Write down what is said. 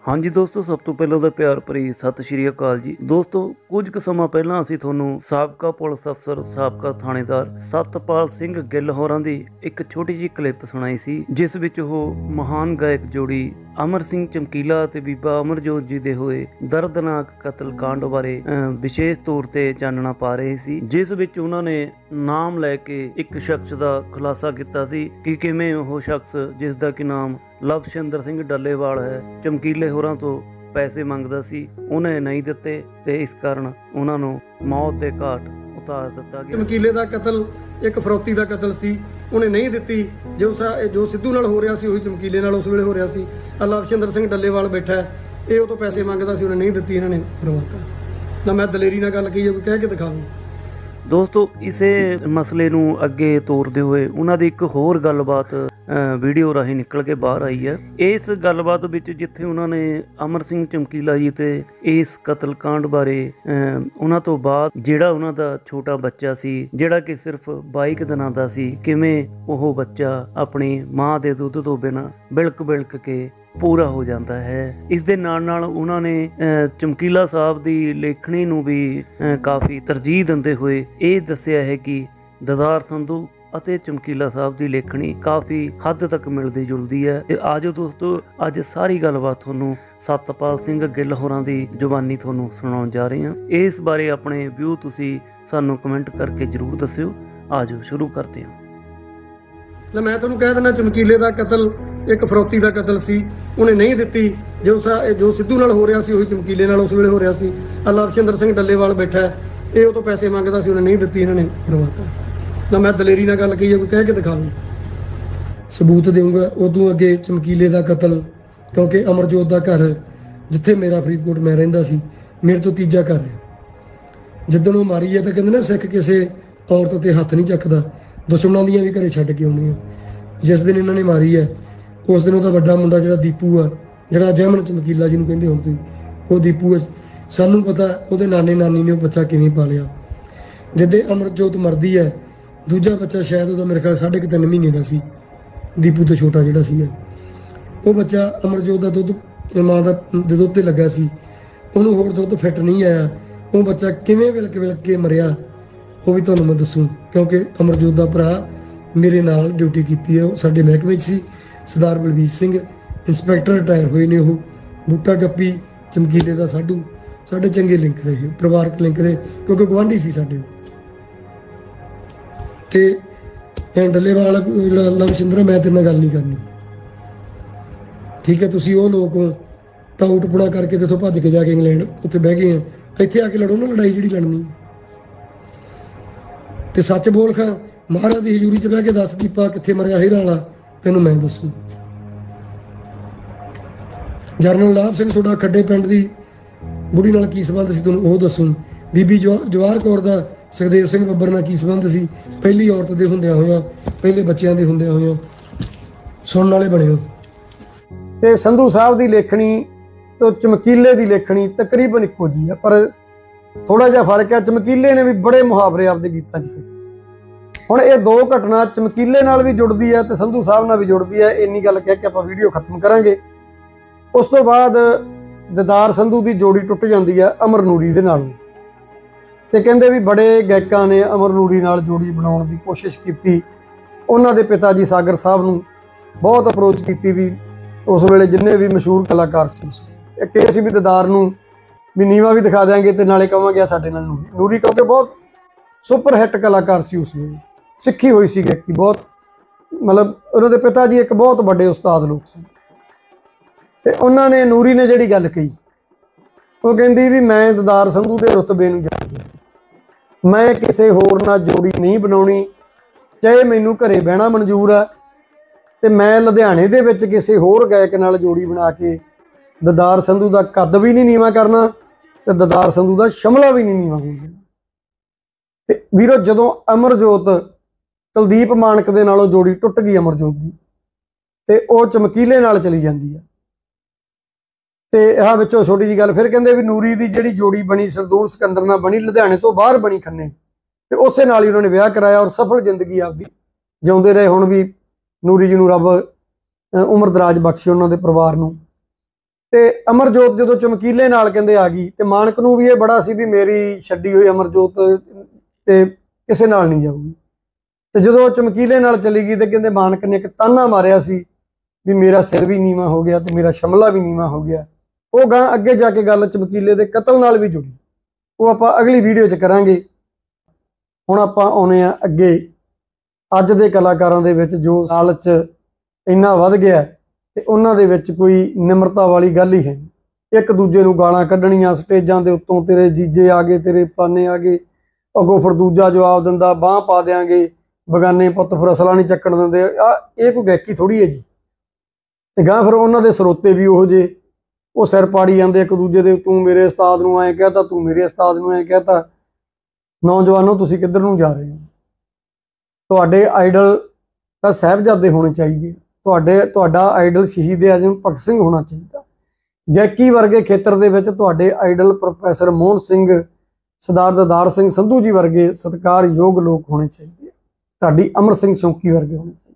हाँ जी दोस्तों, सब तो पहले तो प्यार भरी सत श्री अकाल जी। दोस्तों कुछ ਕੁ ਸਮਾਂ ਪਹਿਲਾਂ ਅਸੀਂ ਤੁਹਾਨੂੰ ਸਾਬਕਾ ਪੁਲਿਸ ਅਫਸਰ ਸਾਬਕਾ ਥਾਣੇਦਾਰ ਸਤਪਾਲ ਸਿੰਘ ਗਿੱਲ ਹੋਰਾਂ ਦੀ ਇੱਕ ਛੋਟੀ ਜਿਹੀ ਕਲਿੱਪ ਸੁਣਾਈ ਸੀ, ਜਿਸ ਵਿੱਚ ਉਹ ਮਹਾਨ ਗਾਇਕ ਜੋੜੀ ਅਮਰ ਸਿੰਘ ਚਮਕੀਲਾ ਅਤੇ ਬੀਬਾ ਅਮਰਜੋਤ ਜੀ ਦੇ ਹੋਏ ਦਰਦਨਾਕ ਕਤਲ ਕਾਂਡ ਬਾਰੇ ਵਿਸ਼ੇਸ਼ ਤੌਰ ਤੇ ਚਾਨਣਾ ਪਾ ਰਹੇ ਸੀ, ਜਿਸ ਵਿੱਚ ਉਹਨਾਂ ਨੇ ਨਾਮ ਲੈ ਕੇ ਇੱਕ ਸ਼ਖਸ ਦਾ ਖੁਲਾਸਾ ਕੀਤਾ ਸੀ ਕਿ ਕਿਵੇਂ ਉਹ ਸ਼ਖਸ, ਜਿਸ ਦਾ ਕਿ ਨਾਮ ਲਵਸ਼ਿੰਦਰ ਸਿੰਘ ਡੱਲੇਵਾਲ ਹੈ, ਚਮਕੀਲੇ ਹੋਰਾਂ ਤੋਂ ਪੈਸੇ ਮੰਗਦਾ ਸੀ। ਉਹਨੇ ਨਹੀਂ ਦਿੱਤੇ ਤੇ ਇਸ ਕਾਰਨ ਉਹਨਾਂ ਨੂੰ ਮੌਤ ਦੇ ਘਾਟ ਉਤਾਰ ਦਿੱਤਾ ਗਿਆ। ਚਮਕੀਲੇ ਦਾ ਕਤਲ ਇੱਕ ਫਰੌਤੀ ਦਾ ਕਤਲ ਸੀ, ਉਹਨੇ ਨਹੀਂ ਦਿੱਤੀ। ਜੋ ਸਿੱਧੂ ਨਾਲ ਹੋ ਰਿਹਾ ਸੀ ਉਹੀ ਚਮਕੀਲੇ ਨਾਲ ਉਸ ਵੇਲੇ ਹੋ ਰਿਹਾ ਸੀ। ਲਵਸ਼ਿੰਦਰ ਸਿੰਘ ਡੱਲੇਵਾਲ ਬੈਠਾ, ਇਹ ਉਹ ਤੋਂ ਪੈਸੇ ਮੰਗਦਾ ਸੀ, ਉਹਨੇ ਨਹੀਂ ਦਿੱਤੀ, ਇਹਨਾਂ ਨੇ ਕਰਵਾਤਾ। ਨਾ ਮੈਂ ਦਲੇਰੀ ਨਾਲ ਗੱਲ ਕਹੀ, ਕੋਈ ਕਹਿ ਕੇ ਦਿਖਾਵੇ। ਦੋਸਤੋ ਇਸੇ ਮਸਲੇ ਨੂੰ ਅੱਗੇ ਤੋਰਦੇ ਹੋਏ ਉਹਨਾਂ ਦੀ ਇੱਕ ਹੋਰ ਗੱਲਬਾਤ ਵੀਡੀਓ ਰਾਹੀਂ ਨਿਕਲ ਕੇ ਬਾਹਰ ਆਈ ਹੈ। ਇਸ ਗੱਲਬਾਤ ਵਿੱਚ ਜਿੱਥੇ ਉਹਨਾਂ ਨੇ ਅਮਰ ਸਿੰਘ ਚਮਕੀਲਾ ਜੀ ਤੇ ਇਸ ਕਤਲकांड ਬਾਰੇ ਉਹਨਾਂ ਤੋਂ ਬਾਅਦ ਜਿਹੜਾ ਉਹਨਾਂ ਦਾ ਛੋਟਾ ਬੱਚਾ ਸੀ, ਜਿਹੜਾ ਕਿ ਸਿਰਫ 22 ਦਿਨਾਂ ਦਾ ਸੀ, ਕਿਵੇਂ ਉਹ ਬੱਚਾ ਆਪਣੀ ਮਾਂ ਦੇ ਦੁੱਧ ਤੋਂ ਬਿਨਾਂ ਬਿਲਕ ਬਿਲਕ ਕੇ ਪੂਰਾ ਹੋ ਜਾਂਦਾ ਹੈ। ਇਸ ਦੇ ਨਾਲ ਨਾਲ ਉਹਨਾਂ ਨੇ ਚਮਕੀਲਾ ਸਾਹਿਬ ਦੀ ਲੇਖਣੀ ਨੂੰ ਵੀ ਕਾਫੀ ਤਰਜੀਹ ਦਿੰਦੇ ਹੋਏ ਇਹ ਦੱਸਿਆ ਹੈ ਕਿ ਦਦਾਰ ਸੰਧੂ ਅਤੇ ਚਮਕੀਲਾ ਸਾਹਿਬ ਦੀ ਲੇਖਣੀ ਕਾਫੀ ਹੱਦ ਤੱਕ ਮਿਲਦੀ ਜੁਲਦੀ ਹੈ। ਤੇ ਆਜੋ ਦੋਸਤੋ, ਅੱਜ ਸਾਰੀ ਗੱਲਬਾਤ ਤੁਹਾਨੂੰ ਸਤਪਾਲ ਸਿੰਘ ਗਿੱਲ ਹੋਰਾਂ ਦੀ ਜ਼ੁਬਾਨੀ ਤੁਹਾਨੂੰ ਸੁਣਾਉਣ ਜਾ ਰਹੇ ਹਾਂ। ਇਸ ਬਾਰੇ ਆਪਣੇ ਵਿਊ ਤੁਸੀਂ ਸਾਨੂੰ ਕਮੈਂਟ ਕਰਕੇ ਜ਼ਰੂਰ ਦੱਸਿਓ। ਆਜੋ ਸ਼ੁਰੂ ਕਰਦੇ ਹਾਂ। ਮੈਂ ਤੁਹਾਨੂੰ ਕਹਿ ਦਿੰਦਾ, ਚਮਕੀਲੇ ਦਾ ਕਤਲ ਇੱਕ ਫਰੌਤੀ ਦਾ ਕਤਲ ਸੀ, ਉਹਨੇ ਨਹੀਂ ਦਿੱਤੀ। ਜੋ ਸਿੱਧੂ ਨਾਲ ਹੋ ਰਿਹਾ ਸੀ ਉਹੀ ਚਮਕੀਲੇ ਨਾਲ ਉਸ ਵੇਲੇ ਹੋ ਰਿਹਾ ਸੀ। ਲਵਸ਼ਿੰਦਰ ਸਿੰਘ ਡੱਲੇਵਾਲ ਬੈਠਾ, ਇਹ ਉਹ ਤੋਂ ਪੈਸੇ ਮੰਗਦਾ ਸੀ, ਉਹਨੇ ਨਹੀਂ ਦਿੱਤੀ, ਇਹਨਾਂ ਨੇ ਕਰਵਾਤਾ। ਨਾ ਮੈਂ ਦਲੇਰੀ ਨਾਲ ਗੱਲ ਕਹੀ, ਕੋਈ ਕਹਿ ਕੇ ਦਿਖਾਵੇ। ਸਬੂਤ ਦੇਊਂਗਾ। ਉਦੋਂ ਅੱਗੇ ਚਮਕੀਲੇ ਦਾ ਕਤਲ, ਕਿਉਂਕਿ ਅਮਰਜੋਤ ਦਾ ਘਰ ਜਿੱਥੇ ਮੇਰਾ ਫਰੀਦਕੋਟ ਮੈਂ ਰਹਿੰਦਾ ਸੀ, ਮੇਰੇ ਤੋਂ ਤੀਜਾ ਘਰ ਹੈ। ਜਿੱਦਣ ਉਹ ਮਾਰੀ ਹੈ ਤਾਂ ਕਹਿੰਦੇ ਨਾ, ਸਿੱਖ ਕਿਸੇ ਔਰਤ ਤੇ ਹੱਥ ਨਹੀਂ ਚੱਕਦਾ, ਦੁਸ਼ਮਣਾਂ ਦੀਆਂ ਵੀ ਘਰੇ ਛੱਡ ਕੇ ਆਉਣੀਆਂ। ਜਿਸ ਦਿਨ ਇਹਨਾਂ ਨੇ ਮਾਰੀ ਹੈ ਉਸ ਦਿਨ ਉਹਦਾ ਵੱਡਾ ਮੁੰਡਾ ਜਿਹੜਾ ਦੀਪੂ ਆ, ਜਿਹੜਾ ਜੈਮਨ ਚਮਕੀਲਾ ਜਿਹਨੂੰ ਕਹਿੰਦੇ ਹੁਣ ਤੁਸੀਂ, ਉਹ ਦੀਪੂ ਸਾਨੂੰ ਪਤਾ ਉਹਦੇ ਨਾਨੇ ਨਾਨੀ ਨੇ ਉਹ ਬੱਚਾ ਕਿਵੇਂ ਪਾਲਿਆ। ਜਿੱਦੇ ਅਮਰਜੋਤ ਮਰਦੀ ਹੈ, ਦੂਜਾ ਬੱਚਾ ਸ਼ਾਇਦ ਉਹਦਾ ਮੇਰੇ ਖਿਆਲ 3.5 ਮਹੀਨੇ ਦਾ ਸੀ, ਦੀਪੂ ਤੋਂ ਛੋਟਾ ਜਿਹੜਾ ਸੀਗਾ। ਉਹ ਬੱਚਾ ਅਮਰਜੋਤ ਦਾ ਦੁੱਧ ਮਾਂ ਦਾ ਦੁੱਧ ਤੇ ਲੱਗਾ ਸੀ, ਉਹਨੂੰ ਹੋਰ ਦੁੱਧ ਫਿੱਟ ਨਹੀਂ ਆਇਆ। ਉਹ ਬੱਚਾ ਕਿਵੇਂ ਵਿਲਕ ਕੇ ਮਰਿਆ ਉਹ ਵੀ ਤੁਹਾਨੂੰ ਮੈਂ ਦੱਸੂ, ਕਿਉਂਕਿ ਅਮਰਜੋਤ ਦਾ ਭਰਾ ਮੇਰੇ ਨਾਲ ਡਿਊਟੀ ਕੀਤੀ ਹੈ, ਉਹ ਸਾਡੇ ਮਹਿਕਮੇ 'ਚ ਸੀ। ਸਰਦਾਰ ਬਲਵੀਰ ਸਿੰਘ ਇੰਸਪੈਕਟਰ ਰਿਟਾਇਰ ਹੋਏ ਨੇ। ਉਹ ਬੂਟਾ ਗੱਪੀ ਚਮਕੀਲੇ ਦਾ ਸਾਡੂ ਸਾਡੇ ਚੰਗੇ ਲਿੰਕ ਰਹੇ, ਪਰਿਵਾਰਕ ਲਿੰਕ ਰਹੇ, ਕਿਉਂਕਿ ਗੁਆਂਢੀ ਸੀ ਸਾਡੇ। ਤੇ ਡੱਲੇਵਾਲ ਲਵਸ਼ਿੰਦਰ, ਮੈਂ ਤੇਰੇ ਨਾਲ ਗੱਲ ਨਹੀਂ ਕਰਨੀ, ਠੀਕ ਹੈ? ਤੁਸੀਂ ਉਹ ਲੋਕ ਹੋ ਤਾਂ ਉਟਪੁਣਾ ਕਰਕੇ ਤੇ ਇੱਥੋਂ ਭੱਜ ਕੇ ਜਾ ਕੇ ਇੰਗਲੈਂਡ ਉੱਥੇ ਬਹਿ ਗਏ ਆ। ਇੱਥੇ ਆ ਕੇ ਲੜੋ ਨਾ ਲੜਾਈ ਜਿਹੜੀ ਲੜਨੀ। ਤੇ ਸੱਚ ਬੋਲ ਖਾਂ, ਮਹਾਰਾਜ ਦੀ ਹਜ਼ੂਰੀ 'ਚ ਬਹਿ ਕੇ ਦੱਸ ਦੀਪਾ ਕਿੱਥੇ ਮਰਿਆ ਹੀਰਾ ਵਾਲਾ, ਤੈਨੂੰ ਮੈਂ ਦੱਸੂ। ਜਰਨਲ ਲਾਭ ਸਿੰਘ ਤੁਹਾਡਾ ਖੱਡੇ ਪਿੰਡ ਦੀ ਬੁੜੀ ਨਾਲ ਕੀ ਸੰਬੰਧ ਸੀ, ਤੁਹਾਨੂੰ ਉਹ ਦੱਸੂ। ਬੀਬੀ ਜਵਾਹਰ ਕੌਰ ਦਾ ਸੁਖਦੇਵ ਸਿੰਘ ਬੱਬਰ ਨਾਲ ਕੀ ਸੰਬੰਧ ਸੀ, ਪਹਿਲੀ ਔਰਤ ਦੇ ਹੁੰਦਿਆਂ ਹੋਇਆਂ, ਪਹਿਲੇ ਬੱਚਿਆਂ ਦੇ ਹੁੰਦਿਆਂ ਹੋਇਆਂ। ਸੁਣਨ ਵਾਲੇ ਬਣਿਓ। ਤੇ ਸੰਧੂ ਸਾਹਿਬ ਦੀ ਲੇਖਣੀ ਤੇ ਚਮਕੀਲੇ ਦੀ ਲੇਖਣੀ ਤਕਰੀਬਨ ਇੱਕੋ ਜੀ ਆ, ਪਰ ਥੋੜਾ ਜਿਹਾ ਫਰਕ ਹੈ। ਚਮਕੀਲੇ ਨੇ ਵੀ ਬੜੇ ਮੁਹਾਵਰੇ ਆਪਦੇ ਗੀਤਾਂ 'ਚ। ਹੁਣ ਇਹ ਦੋ ਘਟਨਾ ਚਮਕੀਲੇ ਨਾਲ ਵੀ ਜੁੜਦੀ ਹੈ ਤੇ ਸੰਧੂ ਸਾਹਿਬ ਨਾਲ ਵੀ ਜੁੜਦੀ ਹੈ। ਇੰਨੀ ਗੱਲ ਕਹਿ ਕੇ ਆਪਾਂ ਵੀਡੀਓ ਖਤਮ ਕਰਾਂਗੇ। ਉਸ ਤੋਂ ਬਾਅਦ ਦਦਾਰ ਸੰਧੂ ਦੀ ਜੋੜੀ ਟੁੱਟ ਜਾਂਦੀ ਹੈ ਅਮਰ ਨੂਰੀ ਦੇ ਨਾਲ, ਤੇ ਕਹਿੰਦੇ ਵੀ ਬੜੇ ਗਾਇਕਾਂ ਨੇ ਅਮਰ ਨੂਰੀ ਨਾਲ ਜੋੜੀ ਬਣਾਉਣ ਦੀ ਕੋਸ਼ਿਸ਼ ਕੀਤੀ। ਉਹਨਾਂ ਦੇ ਪਿਤਾ ਜੀ ਸਾਗਰ ਸਾਹਿਬ ਨੂੰ ਬਹੁਤ ਅਪਰੋਚ ਕੀਤੀ, ਵੀ ਉਸ ਵੇਲੇ ਜਿੰਨੇ ਵੀ ਮਸ਼ਹੂਰ ਕਲਾਕਾਰ ਸੀ। ਇੱਕ ਇਹ ਸੀ ਵੀ ਦਦਾਰ ਨੂੰ ਵੀ ਨੀਵਾ ਵੀ ਦਿਖਾ ਦਿਆਂਗੇ ਤੇ ਨਾਲੇ ਕਹਾਂਗੇ ਸਾਡੇ ਨਾਲ ਨੂਰੀ, ਕਿਉਂਕਿ ਬਹੁਤ ਸੁਪਰ ਹਿੱਟ ਕਲਾਕਾਰ ਸੀ ਉਸ ਵੇਲੇ, ਸਿੱਖੀ ਹੋਈ ਸੀ ਗਾਇਕੀ ਬਹੁਤ। ਮਤਲਬ ਉਹਨਾਂ ਦੇ ਪਿਤਾ ਜੀ ਇੱਕ ਬਹੁਤ ਵੱਡੇ ਉਸਤਾਦ ਲੋਕ ਸਨ। ਤੇ ਉਹਨਾਂ ਨੇ, ਨੂਰੀ ਨੇ ਜਿਹੜੀ ਗੱਲ ਕਹੀ, ਉਹ ਕਹਿੰਦੀ ਵੀ ਮੈਂ ਦਦਾਰ ਸੰਧੂ ਦੇ ਰੁਤਬੇ ਨੂੰ ਜਾਣਦੀ, ਮੈਂ ਕਿਸੇ ਹੋਰ ਨਾਲ ਜੋੜੀ ਨਹੀਂ ਬਣਾਉਣੀ, ਚਾਹੇ ਮੈਨੂੰ ਘਰੇ ਬਹਿਣਾ ਮਨਜ਼ੂਰ ਆ। ਤੇ ਮੈਂ ਲੁਧਿਆਣੇ ਦੇ ਵਿੱਚ ਕਿਸੇ ਹੋਰ ਗਾਇਕ ਨਾਲ ਜੋੜੀ ਬਣਾ ਕੇ ਦਦਾਰ ਸੰਧੂ ਦਾ ਕੱਦ ਵੀ ਨਹੀਂ ਨੀਵਾਂ ਕਰਨਾ ਤੇ ਦਦਾਰ ਸੰਧੂ ਦਾ ਸ਼ਮਲਾ ਵੀ ਨਹੀਂ ਨੀਵਾਂ ਹੋਣਾ। ਤੇ ਵੀਰੋ, ਜਦੋਂ ਅਮਰਜੋਤ ਕੁਲਦੀਪ ਮਾਨਕ ਦੇ ਨਾਲੋਂ ਜੋੜੀ ਟੁੱਟ ਗਈ ਅਮਰਜੋਤ ਦੀ, ਤੇ ਉਹ ਚਮਕੀਲੇ ਨਾਲ ਚਲੀ ਜਾਂਦੀ ਹੈ। ਤੇ ਆਹ ਵਿੱਚੋਂ ਛੋਟੀ ਜਿਹੀ ਗੱਲ ਫਿਰ ਕਹਿੰਦੇ ਵੀ ਨੂਰੀ ਦੀ ਜਿਹੜੀ ਜੋੜੀ ਬਣੀ ਸਰਦੂਲ ਸਿਕੰਦਰ ਨਾਲ ਬਣੀ, ਲੁਧਿਆਣੇ ਤੋਂ ਬਾਹਰ ਬਣੀ ਖੰਨੇ, ਤੇ ਉਸੇ ਨਾਲ ਹੀ ਉਹਨਾਂ ਨੇ ਵਿਆਹ ਕਰਾਇਆ ਔਰ ਸਫਲ ਜ਼ਿੰਦਗੀ ਆਪਦੀ ਜਿਉਂਦੇ ਰਹੇ। ਹੁਣ ਵੀ ਨੂਰੀ ਜੀ ਨੂੰ ਰੱਬ ਉਮਰ ਦਰਾਜ ਬਖਸ਼ੇ, ਉਹਨਾਂ ਦੇ ਪਰਿਵਾਰ ਨੂੰ। ਤੇ ਅਮਰਜੋਤ ਜਦੋਂ ਚਮਕੀਲੇ ਨਾਲ ਕਹਿੰਦੇ ਆ ਗਈ ਤੇ ਮਾਨਕ ਨੂੰ ਵੀ ਇਹ ਬੜਾ ਸੀ ਵੀ ਮੇਰੀ ਛੱਡੀ ਹੋਈ ਅਮਰਜੋਤ ਤੇ ਕਿਸੇ ਨਾਲ ਨਹੀਂ ਜਾਊਗੀ। ਤੇ ਜਦੋਂ ਚਮਕੀਲੇ ਨਾਲ ਚਲੀ ਗਈ ਤੇ ਕਹਿੰਦੇ ਮਾਨਕ ਨੇ ਇੱਕ ਤਾਨਾ ਮਾਰਿਆ ਸੀ ਵੀ ਮੇਰਾ ਸਿਰ ਵੀ ਨੀਵਾਂ ਹੋ ਗਿਆ ਤੇ ਮੇਰਾ ਸ਼ਮਲਾ ਵੀ ਨੀਵਾਂ ਹੋ ਗਿਆ। ਉਹ ਗਾਂ ਅੱਗੇ ਜਾ ਕੇ ਗੱਲ ਚਮਕੀਲੇ ਦੇ ਕਤਲ ਨਾਲ ਵੀ ਜੁੜੀ, ਉਹ ਆਪਾਂ ਅਗਲੀ ਵੀਡੀਓ 'ਚ ਕਰਾਂਗੇ। ਹੁਣ ਆਪਾਂ ਆਉਣੇ ਆ ਅੱਗੇ ਅੱਜ ਦੇ ਕਲਾਕਾਰਾਂ ਦੇ ਵਿੱਚ ਜੋ ਲਾਲਚ ਇੰਨਾ ਵੱਧ ਗਿਆ ਤੇ ਉਹਨਾਂ ਦੇ ਵਿੱਚ ਕੋਈ ਨਿਮਰਤਾ ਵਾਲੀ ਗੱਲ ਹੀ ਹੈ ਨਹੀਂ। ਇੱਕ ਦੂਜੇ ਨੂੰ ਗਾਲਾਂ ਕੱਢਣੀਆਂ ਸਟੇਜਾਂ ਦੇ ਉੱਤੋਂ, ਤੇਰੇ ਜੀਜੇ ਆ ਗਏ, ਤੇਰੇ ਪਾਨੇ ਆ ਗਏ, ਅੱਗੋਂ ਫਿਰ ਦੂਜਾ ਜਵਾਬ ਦਿੰਦਾ ਬਾਂਹ ਪਾ ਦਿਆਂਗੇ, ਬਗਾਨੇ ਪੁੱਤ ਫਿਰ ਅਸਲਾ ਨਹੀਂ ਚੱਕਣ ਦਿੰਦੇ। ਇਹ ਕੋਈ ਗਾਇਕੀ ਥੋੜੀ ਹੈ ਜੀ। ਤੇ ਗਾਂ ਫਿਰ ਉਹਨਾਂ ਦੇ ਸਰੋਤੇ ਵੀ ਉਹੋ ਜਿਹੇ, ਉਹ ਸਿਰ ਪਾੜੀ ਜਾਂਦੇ ਇੱਕ ਦੂਜੇ ਦੇ, ਤੂੰ ਮੇਰੇ ਉਸਤਾਦ ਨੂੰ ਐਂ ਕਹਿਤਾ, ਤੂੰ ਮੇਰੇ ਉਸਤਾਦ ਨੂੰ ਐਂ ਕਹਿਤਾ। ਨੌਜਵਾਨੋ ਤੁਸੀਂ ਕਿੱਧਰ ਨੂੰ ਜਾ ਰਹੇ ਹੋ? ਤੁਹਾਡੇ ਆਈਡਲ ਤਾਂ ਸਾਹਿਬਜ਼ਾਦੇ ਹੋਣੇ ਚਾਹੀਦੇ, ਤੁਹਾਡਾ ਆਈਡਲ ਸ਼ਹੀਦ ਆਜ਼ਮ ਭਗਤ ਸਿੰਘ ਹੋਣਾ ਚਾਹੀਦਾ। ਗਾਇਕੀ ਵਰਗੇ ਖੇਤਰ ਦੇ ਵਿੱਚ ਤੁਹਾਡੇ ਆਈਡਲ ਪ੍ਰੋਫੈਸਰ ਮੋਹਨ ਸਿੰਘ, ਸਰਦਾਰ ਦਦਾਰ ਸਿੰਘ ਸੰਧੂ ਜੀ ਵਰਗੇ ਸਤਿਕਾਰਯੋਗ ਲੋਕ ਹੋਣੇ ਚਾਹੀਦੇ। ਢਾਡੀ ਅਮਰ ਸਿੰਘ ਚੌਂਕੀ ਵਰਗੇ ਹੋਣੇ ਚਾਹੀਦੇ।